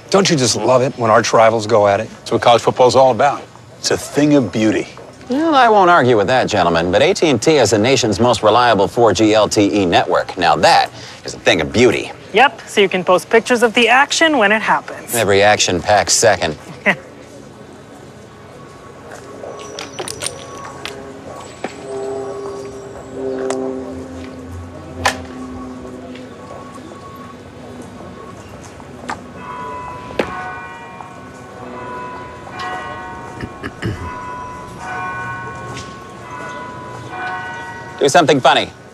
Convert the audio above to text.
Don't you just love it when arch rivals go at it? That's what college football's all about. It's a thing of beauty. Well, I won't argue with that, gentlemen, but AT&T is the nation's most reliable 4G LTE network. Now that is a thing of beauty. Yep, so you can post pictures of the action when it happens. Every action-packed second. Do something funny.